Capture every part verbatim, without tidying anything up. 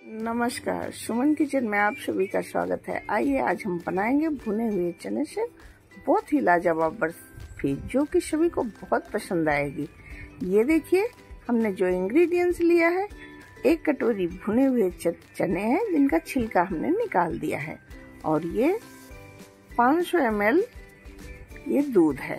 नमस्कार, सुमन किचन में आप सभी का स्वागत है। आइए आज हम बनाएंगे भुने हुए चने से बहुत ही लाजवाब बर्फी, जो कि सभी को बहुत पसंद आएगी। ये देखिए, हमने जो इंग्रेडिएंट्स लिया है, एक कटोरी भुने हुए चने हैं जिनका छिलका हमने निकाल दिया है, और ये पाँच सौ एम एल ये दूध है।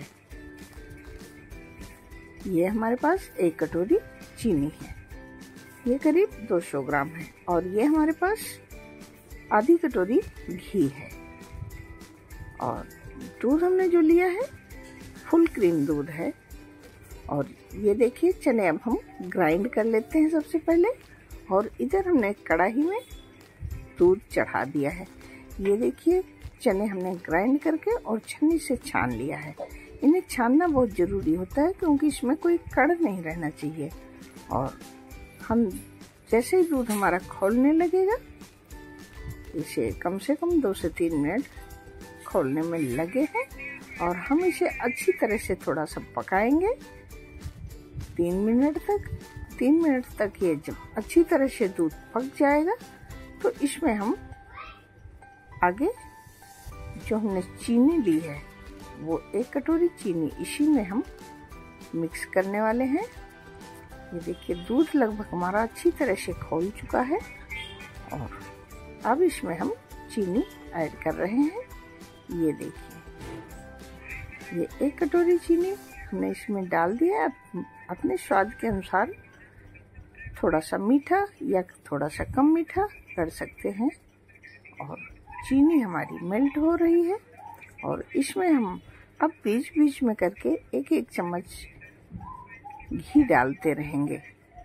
ये हमारे पास एक कटोरी चीनी है, ये करीब दो सौ ग्राम है, और ये हमारे पास आधी कटोरी घी है। और दूध हमने जो लिया है फुल क्रीम दूध है। और ये देखिए, चने अब हम ग्राइंड कर लेते हैं सबसे पहले। और इधर हमने कढ़ाई में दूध चढ़ा दिया है। ये देखिए, चने हमने ग्राइंड करके और छन्नी से छान लिया है। इन्हें छानना बहुत ज़रूरी होता है, क्योंकि इसमें कोई कड़ नहीं रहना चाहिए। और हम जैसे ही दूध हमारा खौलने लगेगा, इसे कम से कम दो से तीन मिनट खौलने में लगे हैं, और हम इसे अच्छी तरह से थोड़ा सा पकाएंगे तीन मिनट तक। तीन मिनट तक ये जब अच्छी तरह से दूध पक जाएगा, तो इसमें हम आगे जो हमने चीनी ली है, वो एक कटोरी चीनी इसी में हम मिक्स करने वाले हैं। ये देखिए, दूध लगभग हमारा अच्छी तरह से खौल चुका है, और अब इसमें हम चीनी ऐड कर रहे हैं। ये देखिए, ये एक कटोरी चीनी हमने इसमें डाल दिया है। अपने स्वाद के अनुसार थोड़ा सा मीठा या थोड़ा सा कम मीठा कर सकते हैं। और चीनी हमारी मेल्ट हो रही है, और इसमें हम अब बीच बीच में करके एक एक चम्मच घी डालते रहेंगे।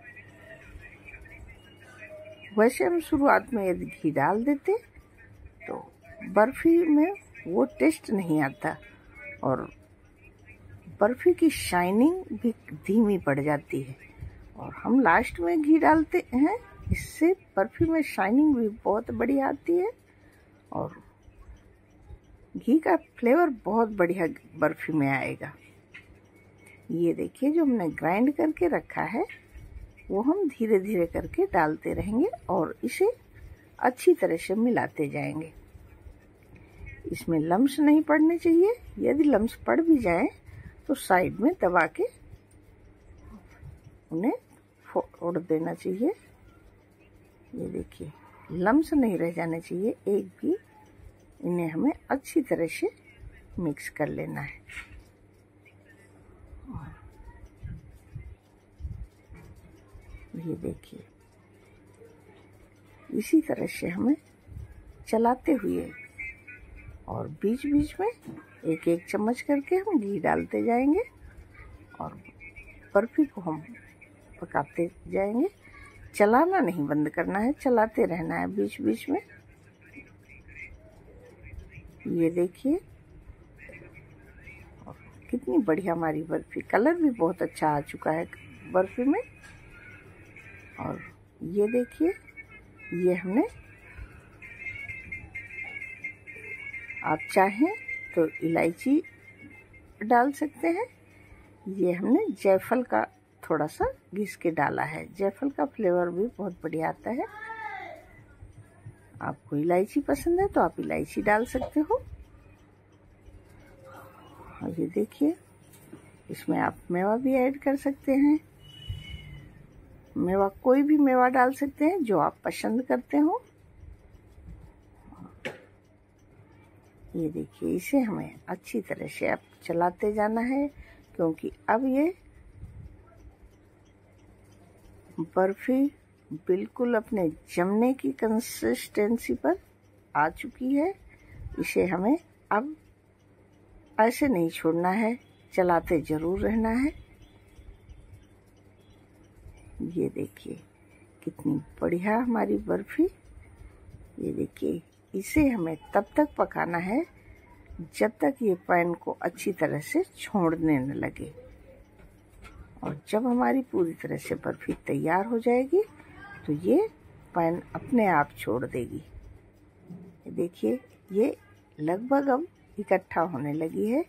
वैसे हम शुरुआत में यदि घी डाल देते तो बर्फी में वो टेस्ट नहीं आता, और बर्फी की शाइनिंग भी धीमी पड़ जाती है। और हम लास्ट में घी डालते हैं, इससे बर्फी में शाइनिंग भी बहुत बढ़िया आती है, और घी का फ्लेवर बहुत बढ़िया बर्फी में आएगा। ये देखिए, जो हमने ग्राइंड करके रखा है, वो हम धीरे धीरे करके डालते रहेंगे और इसे अच्छी तरह से मिलाते जाएंगे। इसमें लम्स नहीं पड़ने चाहिए। यदि लम्स पड़ भी जाए तो साइड में दबा के उन्हें फोड़ देना चाहिए। ये देखिए, लम्स नहीं रह जाने चाहिए एक भी। इन्हें हमें अच्छी तरह से मिक्स कर लेना है। ये देखिए, इसी तरह से हमें चलाते हुए और बीच बीच में एक एक चम्मच करके हम घी डालते जाएंगे, और बर्फी को हम पकाते जाएंगे। चलाना नहीं बंद करना है, चलाते रहना है बीच बीच में। ये देखिए, कितनी बढ़िया हमारी बर्फी, कलर भी बहुत अच्छा आ चुका है बर्फी में। और ये देखिए, ये हमने, आप चाहें तो इलायची डाल सकते हैं। ये हमने जायफल का थोड़ा सा घिस के डाला है। जायफल का फ्लेवर भी बहुत बढ़िया आता है। आपको इलायची पसंद है तो आप इलायची डाल सकते हो। और ये देखिए, इसमें आप मेवा भी ऐड कर सकते हैं। मेवा, कोई भी मेवा डाल सकते हैं जो आप पसंद करते हो। ये देखिए, इसे हमें अच्छी तरह से अब चलाते जाना है, क्योंकि अब ये बर्फी बिल्कुल अपने जमने की कंसिस्टेंसी पर आ चुकी है। इसे हमें अब ऐसे नहीं छोड़ना है, चलाते जरूर रहना है। ये देखिए, कितनी बढ़िया हमारी बर्फी। ये देखिए, इसे हमें तब तक पकाना है जब तक ये पैन को अच्छी तरह से छोड़ने न लगे। और जब हमारी पूरी तरह से बर्फी तैयार हो जाएगी, तो ये पैन अपने आप छोड़ देगी। ये देखिए, ये लगभग अब इकट्ठा होने लगी है,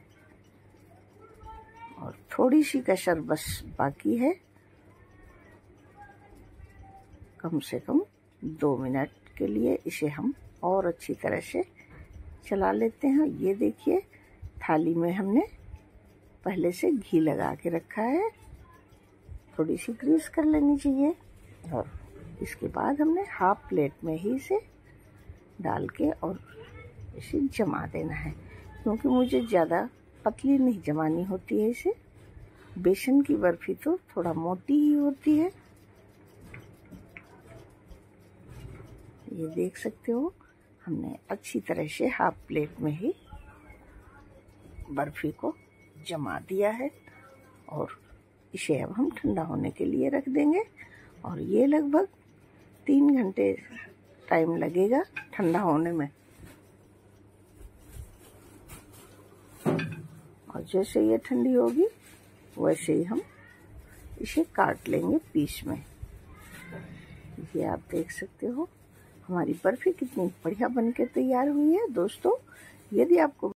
और थोड़ी सी कसर बस बाकी है। कम से कम दो मिनट के लिए इसे हम और अच्छी तरह से चला लेते हैं। ये देखिए थाली में हमने पहले से घी लगा के रखा है, थोड़ी सी ग्रीस कर लेनी चाहिए। और इसके बाद हमने हाफ प्लेट में ही इसे डाल के और इसे जमा देना है, क्योंकि मुझे ज़्यादा पतली नहीं जमानी होती है इसे। बेसन की बर्फी तो थोड़ा मोटी ही होती है। ये देख सकते हो हमने अच्छी तरह से हाफ प्लेट में ही बर्फी को जमा दिया है और इसे अब हम ठंडा होने के लिए रख देंगे। और ये लगभग तीन घंटे टाइम लगेगा ठंडा होने में। और जैसे ये ठंडी होगी वैसे ही हम इसे काट लेंगे पीस में। ये आप देख सकते हो हमारी बर्फी कितनी बढ़िया बनकर तैयार हुई है। दोस्तों, यदि आपको